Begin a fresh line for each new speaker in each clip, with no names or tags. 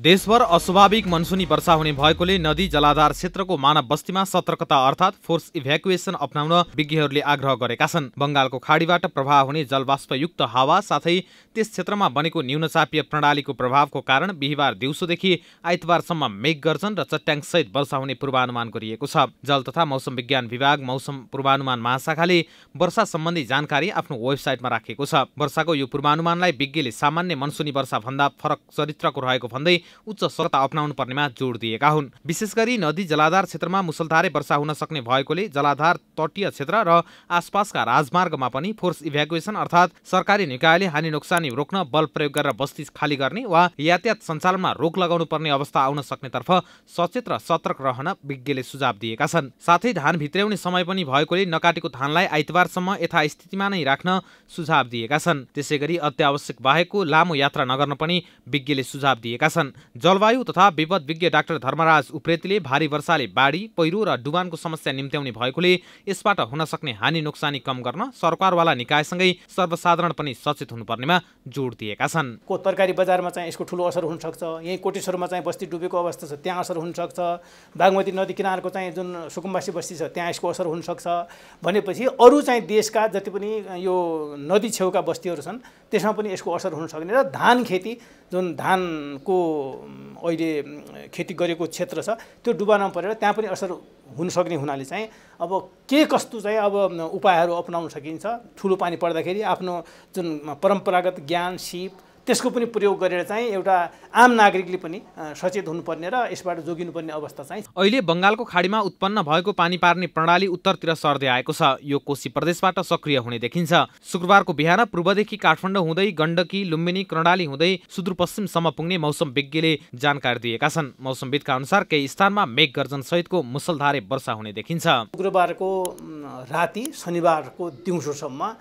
देशभर अस्वाभाविक मनसुनी वर्षा हुने भएकोले नदी जलाधार क्षेत्रको मानव बस्तीमा सतर्कता अर्थात् फोर्स इभ्याकुएसन अपनाउन विज्ञहरूले आग्रह गरेका छन्। बंगालको खाडीबाट प्रवाह हुने जलवाष्पयुक्त हावा साथै त्यस क्षेत्रमा बनेको न्यूनचापीय प्रणालीको प्रभावको कारण बिहीबार दिउँसोदेखि आइतबारसम्म मेघगर्जन र चट्याङसहित वर्षा हुने पूर्वानुमान गरिएको छ। जल तथा मौसम विज्ञान विभाग मौसम पूर्वानुमान महाशाखाले वर्षा सम्बन्धी जानकारी आफ्नो वेबसाइटमा राखेको छ। वर्षाको यो पूर्वानुमानलाई विज्ञले सामान्य मनसुनी वर्षा भन्दा फरक चरित्रको रहेको भन्दै उच्च सतर्कता अपनाउनु पर्नेमा जोड दिएका हुन्। विशेष गरी नदी जलाधार क्षेत्रमा मुसलधारे वर्षा हुन सक्ने भएकोले जलाधार तटीय क्षेत्र र आसपासका राजमार्गमा पनि फोर्स इभ्याकुएसन अर्थात् सरकारी निकायले हानि नोक्सानी रोक्न बल प्रयोग गरेर बस्ती खाली गर्ने वा यातायात सञ्चालनमा रोक लगाउनु पर्ने अवस्था आउन सक्नेतर्फ सचेत र सतर्क रहन विज्ञले सुझाव दिएका छन्। साथै धान भित्र्याउने समय पनि भएकोले नकाटेको धानलाई आइतबारसम्म यथास्थितिमा नै राख्न सुझाव दिएका छन्। त्यसैगरी अत्यावश्यक बाहेकको लामो यात्रा नगर्न पनि विज्ञले सुझाव दिएका छन्। जलवायु तथा विपद विज्ञ डाक्टर धर्मराज उप्रेतीले भारी वर्षाले बाढी पहिरो र डुबानको समस्या निम्त्याउने भएकोले यसबाट हुन सक्ने हानि नोक्सानी कम गर्न सरकारवाला निकायसँगै सर्वसाधारण पनि सचेत हुनुपर्नेमा जोड दिएका छन्।
को तरकारी बजारमा चाहिँ यसको ठुलो असर हुन सक्छ। यही कोटेश्वरमा चाहिँ बस्ती डुबेको अवस्था छ, त्यहाँ असर हुन सक्छ। बागमती नदी किनारको चाहिँ जुन सुकुम्बासी बस्ती छ त्यहाँ यसको असर हुन सक्छ भनेपछि अरू चाहिँ देशका जति पनि यो नदी छेउका बस्तीहरू छन् त्यसमा पनि यसको असर हुन सक्ने र धान खेती जुन धानको अहिले खेती गरेको क्षेत्र छ त्यो डुबानमा परेर त्यहाँ पनि असर हुन सक्ने हुनाले चाहिँ अब के कस्तो चाहिँ अब उपायहरू अपनाउन सकिन्छ। ठुलो पानी पर्दाखेरि आफ्नो जुन परम्परागत ज्ञान सिप त्यसको पनि प्रयोग गरेर चाहिँ एउटा आम नागरिकले पनि सचेत हुनुपर्ने र यसबाट जोगिनुपर्ने अवस्था चाहिँ
अहिले बंगालको खाडीमा उत्पन्न भएको पानी पार्ने प्रणाली उत्तरतिर सर्दै आएको छ। यो कोशी प्रदेशबाट सक्रिय हुने देखिन्छ। शुक्रबारको बिहान पूर्वदेखि काठमाडौँ हुँदै गण्डकी लुम्बिनी कर्णाली हुँदै सुदूरपश्चिमसम्म पुग्ने मौसम विज्ञले जानकारी दिएका छन्। मौसमविदका अनुसार केही स्थानमा मेघगर्जन सहितको मुसलधारे वर्षा हुने देखिन्छ।
शुक्रबारको राति शनिबारको दिउँसोसम्म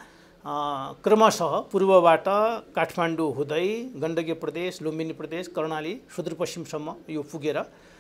क्रमशः पूर्वबाट काठमाडौँ हुँदै गण्डकी प्रदेश लुम्बिनी प्रदेश कर्णाली सुदूरपश्चिमसम्म यो पुगेर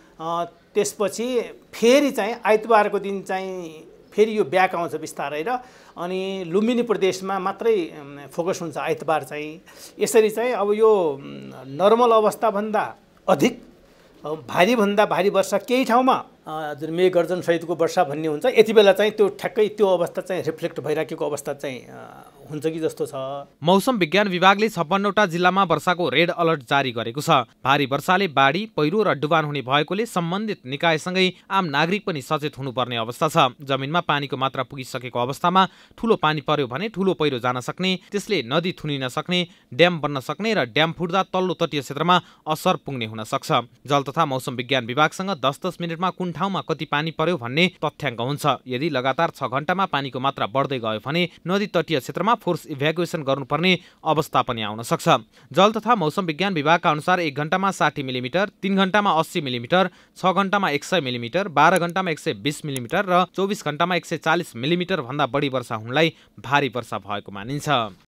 त्यसपछि फेरि चाहिँ आइतबारको दिन चाहिँ फेरि यो ब्याक आउँछ बिस्तारै र अनि लुम्बिनी प्रदेशमा मात्रै फोकस हुन्छ आइतबार चाहिँ। यसरी चाहिँ अब यो नर्मल अवस्थाभन्दा अधिक भारीभन्दा भारी वर्षा केही ठाउँमा जुन मेघगर्जन सहितको वर्षा भन्ने हुन्छ यति बेला चाहिँ त्यो ठ्याक्कै त्यो अवस्था चाहिँ रिफ्लेक्ट भइराखेको अवस्था चाहिँ हुन्छ कि जस्तो छ।
मौसम विज्ञान विभागले 56वटा जिल्लामा वर्षाको रेड अलर्ट जारी गरेको छ। भारी वर्षाले बाढी पहिरो र डुबान हुने भएकोले सम्बन्धित निकायसँगै आम नागरिक पनि सचेत हुनुपर्ने अवस्था छ। जमिनमा पानीको मात्रा पुगिसकेको अवस्थामा ठूलो पानी पर्यो भने ठूलो पहिरो जान सक्ने, त्यसले नदी थुनिन सक्ने, ड्याम बन्न सक्ने र ड्याम फुट्दा तल्लो तटीय क्षेत्रमा असर पुग्ने हुन सक्छ। जल तथा मौसम विज्ञान विभागसँग 10-10 मिनेटमा कुन ठाउँमा कति पानी पर्यो भन्ने तथ्याङ्क हुन्छ। यदि लगातार 6 घण्टामा पानीको मात्रा बढ्दै गयो भने नदी तटीय क्षेत्रमा फोर्स इभ्याकुएसन गर्नुपर्ने अवस्था पनि आउन सक्छ। जल तथा मौसम विज्ञान विभागका अनुसार 1 घण्टामा 60 मिलिमिटर, 3 घण्टामा 80 मिलिमिटर, 6 घण्टामा 100 मिलिमिटर, 12 घण्टामा 120 मिलिमिटर र 24 घण्टामा 140 मिलिमिटर भन्दा बढी वर्षा हुनलाई भारी वर्षा भएको मानिन्छ।